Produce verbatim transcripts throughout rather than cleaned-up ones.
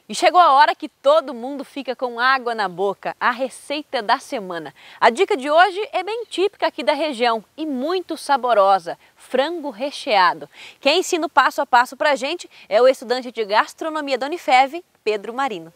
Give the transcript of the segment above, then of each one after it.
E chegou a hora que todo mundo fica com água na boca, a receita da semana. A dica de hoje é bem típica aqui da região e muito saborosa, frango recheado. Quem ensina o passo a passo pra gente é o estudante de gastronomia da Unifev, Pedro Marino.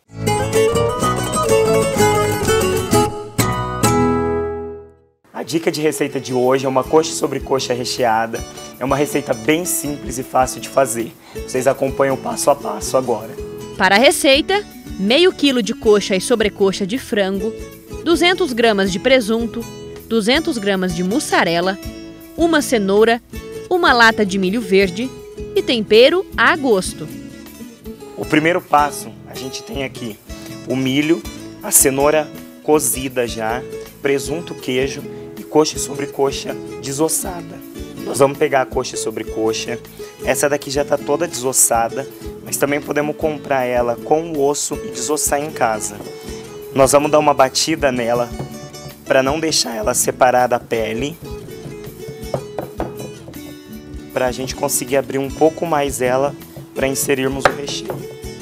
A dica de receita de hoje é uma coxa sobre coxa recheada. É uma receita bem simples e fácil de fazer. Vocês acompanham o passo a passo agora. Para a receita, meio quilo de coxa e sobrecoxa de frango, duzentas gramas de presunto, duzentas gramas de mussarela, uma cenoura, uma lata de milho verde e tempero a gosto. O primeiro passo, a gente tem aqui o milho, a cenoura cozida já, presunto, queijo e coxa sobre coxa desossada. Nós vamos pegar a coxa sobre coxa. Essa daqui já está toda desossada, mas também podemos comprar ela com o osso e desossar em casa. Nós vamos dar uma batida nela para não deixar ela separar da pele, para a gente conseguir abrir um pouco mais ela para inserirmos o recheio.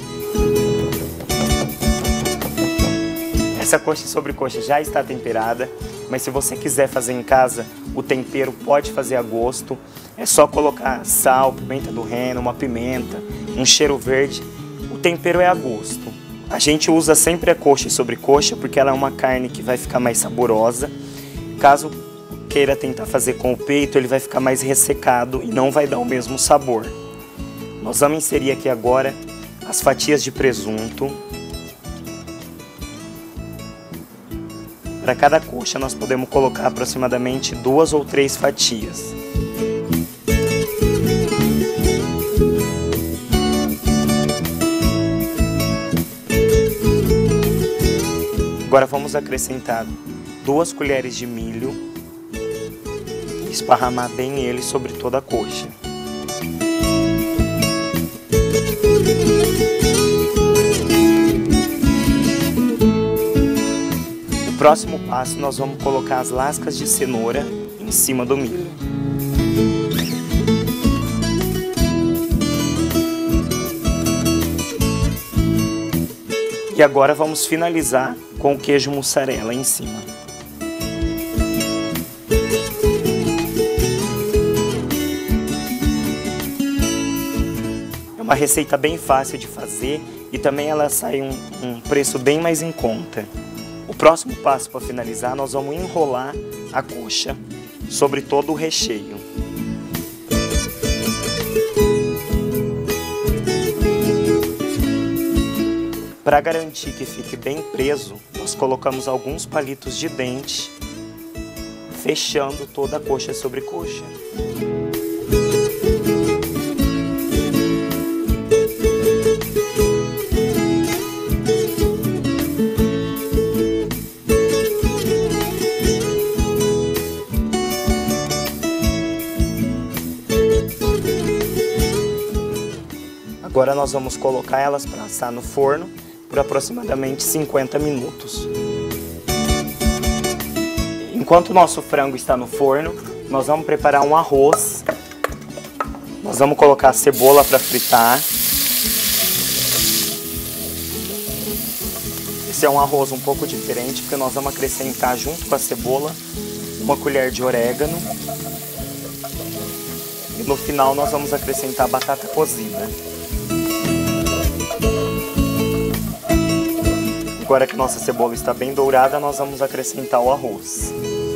Essa coxa sobre coxa já está temperada, mas se você quiser fazer em casa, o tempero pode fazer a gosto. É só colocar sal, pimenta do reino, uma pimenta, um cheiro verde. O tempero é a gosto. A gente usa sempre a coxa sobre coxa porque ela é uma carne que vai ficar mais saborosa. Caso queira tentar fazer com o peito, ele vai ficar mais ressecado e não vai dar o mesmo sabor. Nós vamos inserir aqui agora as fatias de presunto. Para cada coxa nós podemos colocar aproximadamente duas ou três fatias. Agora vamos acrescentar duas colheres de milho e esparramar bem ele sobre toda a coxa. No próximo passo nós vamos colocar as lascas de cenoura em cima do milho. E agora vamos finalizar com o queijo mussarela em cima. É uma receita bem fácil de fazer e também ela sai um, um preço bem mais em conta. O próximo passo para finalizar, nós vamos enrolar a coxa sobre todo o recheio. Para garantir que fique bem preso, nós colocamos alguns palitos de dente, fechando toda a coxa sobre coxa. Agora nós vamos colocar elas para assar no forno por aproximadamente cinquenta minutos. Enquanto o nosso frango está no forno, nós vamos preparar um arroz. Nós vamos colocar a cebola para fritar. Esse é um arroz um pouco diferente, porque nós vamos acrescentar junto com a cebola uma colher de orégano. E no final nós vamos acrescentar a batata cozida. Agora que nossa cebola está bem dourada, nós vamos acrescentar o arroz.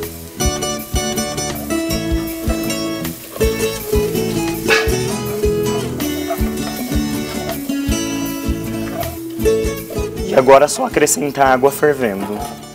E agora é só acrescentar água fervendo.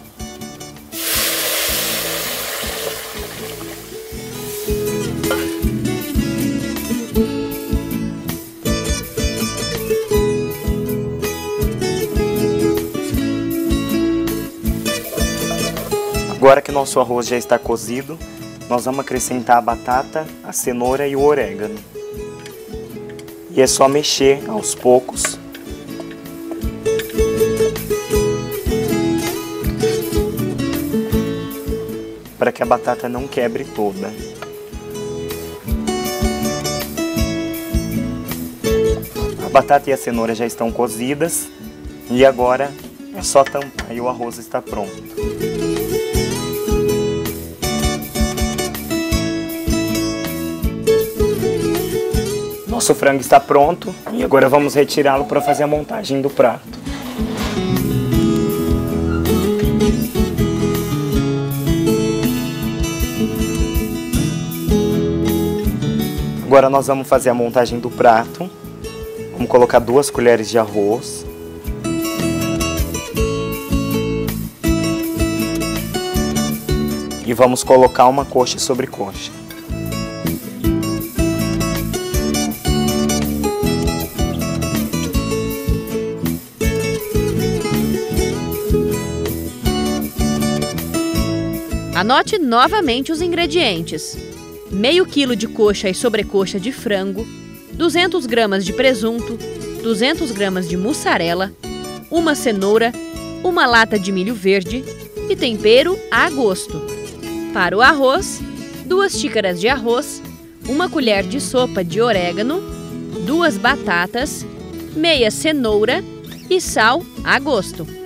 Agora que nosso arroz já está cozido, nós vamos acrescentar a batata, a cenoura e o orégano. E é só mexer aos poucos. Para que a batata não quebre toda. batata e a cenoura já estão cozidas e agora é só tampar e o arroz está pronto. Nosso frango está pronto e agora vamos retirá-lo para fazer a montagem do prato. Agora nós vamos fazer a montagem do prato. Vamos colocar duas colheres de arroz. E vamos colocar uma coxa sobre coxa. Anote novamente os ingredientes: meio quilo de coxa e sobrecoxa de frango, duzentas gramas de presunto, duzentas gramas de mussarela, uma cenoura, uma lata de milho verde e tempero a gosto. Para o arroz, duas xícaras de arroz, uma colher de sopa de orégano, duas batatas, meia cenoura e sal a gosto.